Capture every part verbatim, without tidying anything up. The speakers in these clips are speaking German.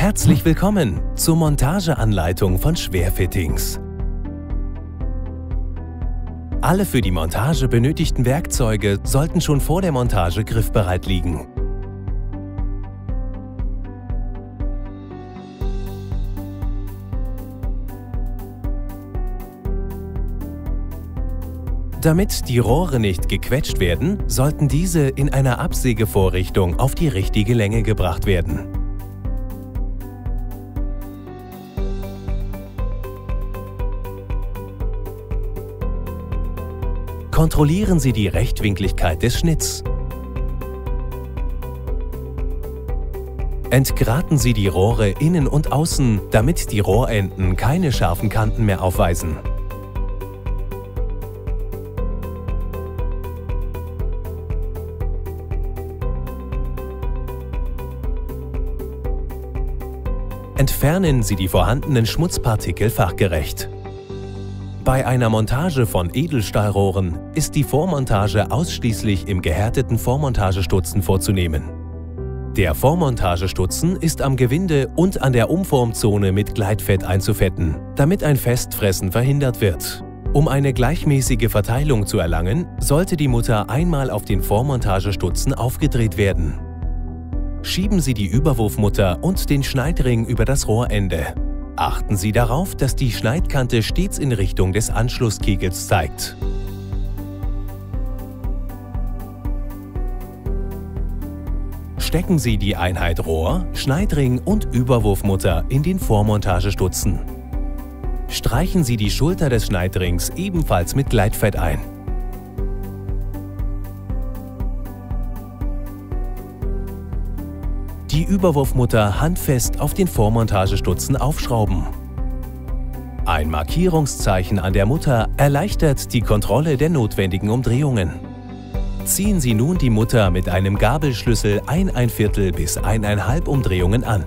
Herzlich willkommen zur Montageanleitung von Schwerfittings. Alle für die Montage benötigten Werkzeuge sollten schon vor der Montage griffbereit liegen. Damit die Rohre nicht gequetscht werden, sollten diese in einer Absägevorrichtung auf die richtige Länge gebracht werden. Kontrollieren Sie die Rechtwinkligkeit des Schnitts. Entgraten Sie die Rohre innen und außen, damit die Rohrenden keine scharfen Kanten mehr aufweisen. Entfernen Sie die vorhandenen Schmutzpartikel fachgerecht. Bei einer Montage von Edelstahlrohren ist die Vormontage ausschließlich im gehärteten Vormontagestutzen vorzunehmen. Der Vormontagestutzen ist am Gewinde und an der Umformzone mit Gleitfett einzufetten, damit ein Festfressen verhindert wird. Um eine gleichmäßige Verteilung zu erlangen, sollte die Mutter einmal auf den Vormontagestutzen aufgedreht werden. Schieben Sie die Überwurfmutter und den Schneidring über das Rohrende. Achten Sie darauf, dass die Schneidkante stets in Richtung des Anschlusskegels zeigt. Stecken Sie die Einheit Rohr, Schneidring und Überwurfmutter in den Vormontagestutzen. Streichen Sie die Schulter des Schneidrings ebenfalls mit Gleitfett ein. Die Überwurfmutter handfest auf den Vormontagestutzen aufschrauben. Ein Markierungszeichen an der Mutter erleichtert die Kontrolle der notwendigen Umdrehungen. Ziehen Sie nun die Mutter mit einem Gabelschlüssel ein ein Viertel bis eineinhalb Umdrehungen an.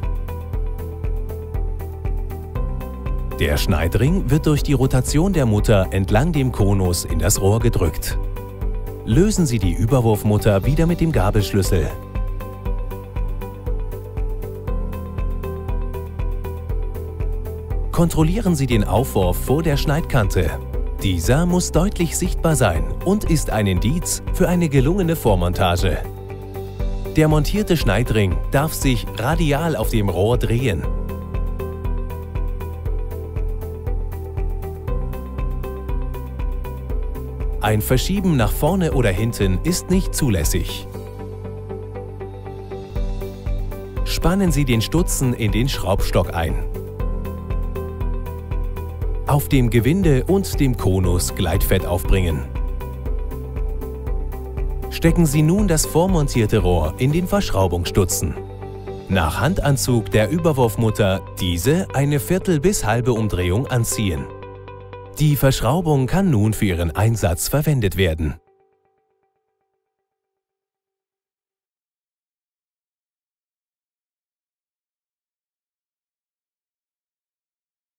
Der Schneidring wird durch die Rotation der Mutter entlang dem Konus in das Rohr gedrückt. Lösen Sie die Überwurfmutter wieder mit dem Gabelschlüssel. Kontrollieren Sie den Aufwurf vor der Schneidkante. Dieser muss deutlich sichtbar sein und ist ein Indiz für eine gelungene Vormontage. Der montierte Schneidring darf sich radial auf dem Rohr drehen. Ein Verschieben nach vorne oder hinten ist nicht zulässig. Spannen Sie den Stutzen in den Schraubstock ein. Auf dem Gewinde und dem Konus Gleitfett aufbringen. Stecken Sie nun das vormontierte Rohr in den Verschraubungsstutzen. Nach Handanzug der Überwurfmutter diese eine Viertel bis halbe Umdrehung anziehen. Die Verschraubung kann nun für Ihren Einsatz verwendet werden.